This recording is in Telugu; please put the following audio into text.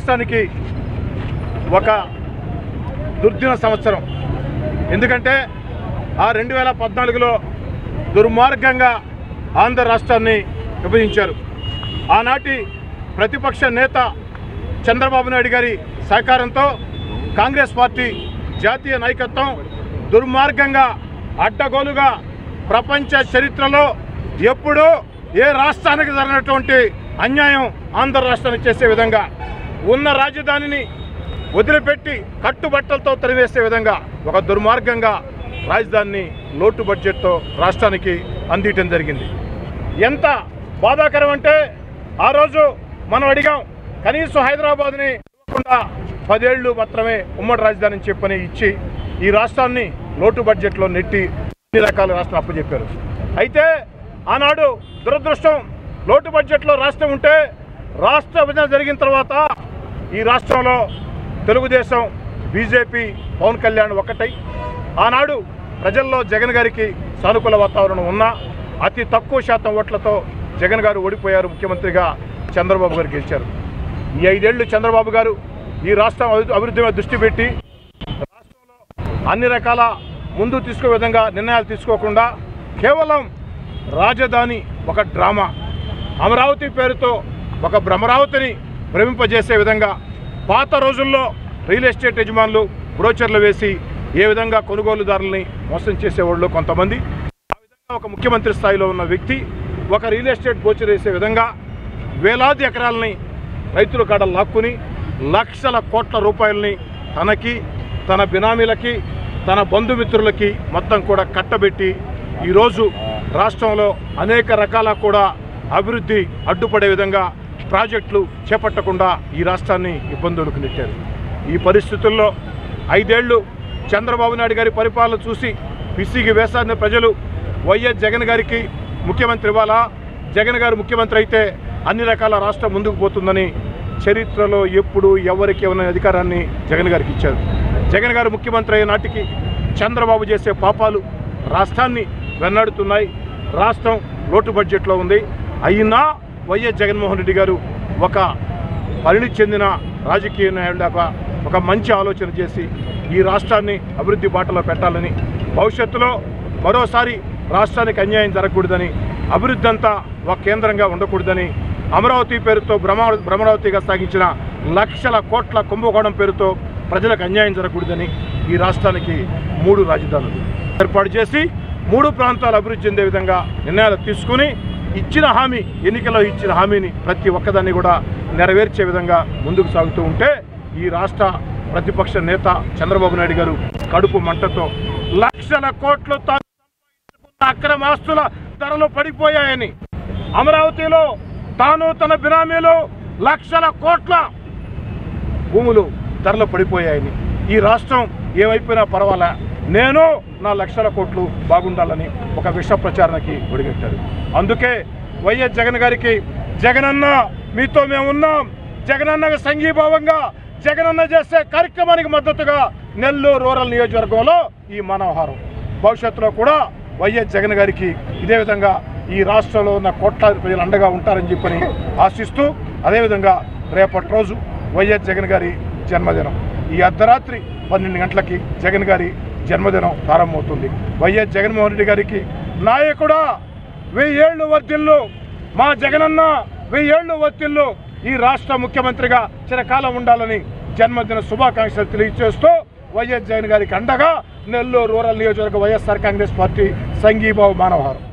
రాష్ట్రానికి ఒక దుర్దిన సంవత్సరం. ఎందుకంటే ఆ 2014లో దుర్మార్గంగా ఆంధ్ర రాష్ట్రాన్ని విభజించారు. ఆనాటి ప్రతిపక్ష నేత చంద్రబాబు నాయుడు గారి సహకారంతో కాంగ్రెస్ పార్టీ జాతీయ నాయకత్వం దుర్మార్గంగా అడ్డగోలుగా ప్రపంచ చరిత్రలో ఎప్పుడూ ఏ రాష్ట్రానికి జరిగినటువంటి అన్యాయం ఆంధ్ర రాష్ట్రానికి చేసే విధంగా, ఉన్న రాజధానిని వదిలిపెట్టి కట్టుబట్టలతో తరివేసే విధంగా ఒక దుర్మార్గంగా రాజధానిని లోటు బడ్జెట్తో రాష్ట్రానికి అందించడం జరిగింది. ఎంత బాధాకరం అంటే ఆ రోజు మనం అడిగాం, కనీసం హైదరాబాద్ని ఇవ్వకుండా 10 ఏళ్ళు మాత్రమే ఉమ్మడి రాజధాని చెప్పని ఇచ్చి ఈ రాష్ట్రాన్ని లోటు బడ్జెట్లో నెట్టి అన్ని రకాల రాష్ట్రం అప్పచెప్పారు. అయితే ఆనాడు దురదృష్టం, లోటు బడ్జెట్లో రాష్ట్రం ఉంటే రాష్ట్ర విభజన జరిగిన తర్వాత ఈ రాష్ట్రంలో తెలుగుదేశం, బీజేపీ, పవన్ కళ్యాణ్ ఒకటై ఆనాడు ప్రజల్లో జగన్ గారికి సానుకూల వాతావరణం ఉన్నా అతి తక్కువ శాతం ఓట్లతో జగన్ గారు ఓడిపోయారు. ముఖ్యమంత్రిగా చంద్రబాబు గారు గెలిచారు. ఈ 5 ఏళ్ళు చంద్రబాబు గారు ఈ రాష్ట్రం అభివృద్ధి మీద దృష్టి పెట్టి రాష్ట్రంలో అన్ని రకాల ముందు తీసుకునే విధంగా నిర్ణయాలు తీసుకోకుండా కేవలం రాజధాని ఒక డ్రామా, అమరావతి పేరుతో ఒక భ్రమరావతిని భ్రమింపజేసే విధంగా పాత రోజుల్లో రియల్ ఎస్టేట్ యజమానులు బ్రోచర్లు వేసి ఏ విధంగా కొనుగోలుదారుల్ని మోసం చేసేవాళ్ళు కొంతమంది, ఆ విధంగా ఒక ముఖ్యమంత్రి స్థాయిలో ఉన్న వ్యక్తి ఒక రియల్ ఎస్టేట్ బ్రోచర్ వేసే విధంగా వేలాది ఎకరాలని రైతుల కాడ లాక్కుని లక్షల కోట్ల రూపాయలని తనకి, తన బినామీలకి, తన బంధుమిత్రులకి మొత్తం కూడా కట్టబెట్టి ఈరోజు రాష్ట్రంలో అనేక రకాల కూడా అభివృద్ధి అడ్డుపడే విధంగా ప్రాజెక్టులు చేపట్టకుండా ఈ రాష్ట్రాన్ని ఇబ్బందులకు నెట్టారు. ఈ పరిస్థితుల్లో 5 ఏళ్ళు చంద్రబాబు నాయుడు గారి పరిపాలన చూసి విసిగి వేసాడిన ప్రజలు వైఎస్ జగన్ గారికి ముఖ్యమంత్రి ఇవ్వాలా, జగన్ గారు ముఖ్యమంత్రి అయితే అన్ని రకాల రాష్ట్రం ముందుకు పోతుందని చరిత్రలో ఎప్పుడు ఎవరికి ఇవ్వని అధికారాన్ని జగన్ గారికి ఇచ్చారు. జగన్ గారు ముఖ్యమంత్రి అయ్యే నాటికి చంద్రబాబు చేసే పాపాలు రాష్ట్రాన్ని వెన్నాడుతున్నాయి. రాష్ట్రం లోటు బడ్జెట్లో ఉంది. అయినా వైఎస్ జగన్మోహన్ రెడ్డి గారు ఒక పరిణితి చెందిన రాజకీయ నాయకుడిగా ఒక మంచి ఆలోచన చేసి ఈ రాష్ట్రాన్ని అభివృద్ధి బాటలో పెట్టాలని, భవిష్యత్తులో మరోసారి రాష్ట్రానికి అన్యాయం జరగకూడదని, అభివృద్ధి అంతా ఒక కేంద్రంగా ఉండకూడదని, అమరావతి పేరుతో భ్రమరావతిగా సాగించిన లక్షల కోట్ల కుంభకోణం పేరుతో ప్రజలకు అన్యాయం జరగకూడదని ఈ రాష్ట్రానికి 3 రాజధానులు ఏర్పాటు చేసి 3 ప్రాంతాలు అభివృద్ధి చెందే విధంగా నిర్ణయాలు తీసుకుని ఇచ్చిన హామీ, ఎన్నికల్లో ఇచ్చిన హామీని ప్రతి ఒక్కదాన్ని కూడా నెరవేర్చే విధంగా ముందుకు సాగుతూ ఉంటే ఈ రాష్ట్ర ప్రతిపక్ష నేత చంద్రబాబు నాయుడు గారు కడుపు మంటతో లక్షల కోట్లు అక్రమ ఆస్తుల ధరలు పడిపోయాయని, అమరావతిలో తాను తన బినామీలు లక్షల కోట్ల భూములు ధరలు పడిపోయాయని, ఈ రాష్ట్రం ఏమైపోయినా పర్వాలే, నేను నా లక్షల కోట్లు బాగుండాలని ఒక విష ప్రచారానికి ఒడిగట్టారు. అందుకే వైఎస్ జగన్ గారికి, జగనన్న మీతో మేము ఉన్నాం, జగనన్నకు సంఘీభావంగా జగనన్న చేసే కార్యక్రమానికి మద్దతుగా నెల్లూరు రూరల్ నియోజకవర్గంలో ఈ మనోహారం. భవిష్యత్తులో కూడా వైఎస్ జగన్ గారికి ఇదే విధంగా ఈ రాష్ట్రంలో ఉన్న కోట్లాది ప్రజలు అండగా ఉంటారని చెప్పని ఆశిస్తూ, అదేవిధంగా రేపటి రోజు వైఎస్ జగన్ గారి జన్మదినం. ఈ అర్ధరాత్రి 12 గంటలకి జగన్ గారి జన్మదినం ప్రారంభమవుతుంది. వైఎస్ జగన్మోహన్ రెడ్డి గారికి నాయకుడా 1000 ఏళ్ళు వర్ధిల్లు, మా జగనన్న 1000 ఏళ్ళు వర్ధిల్లు, ఈ రాష్ట్ర ముఖ్యమంత్రిగా చిరకాలం ఉండాలని జన్మదిన శుభాకాంక్షలు తెలియజేస్తూ వైఎస్ జగన్ గారికి అండగా నెల్లూరు రూరల్ నియోజకవర్గ వైఎస్ఆర్ కాంగ్రెస్ పార్టీ సంఘీభావ మానవహారం.